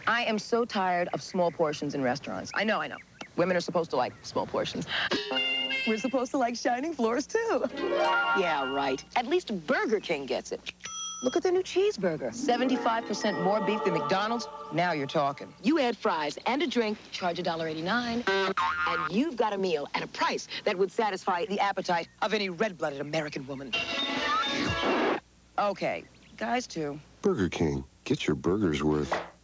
I am so tired of small portions in restaurants. I know. Women are supposed to like small portions. We're supposed to like shining floors, too. Yeah, right. At least Burger King gets it. Look at the new cheeseburger. 75% more beef than McDonald's. Now you're talking. You add fries and a drink, charge $1.89, and you've got a meal at a price that would satisfy the appetite of any red-blooded American woman. Okay, guys, too. Burger King. Get your burger's worth.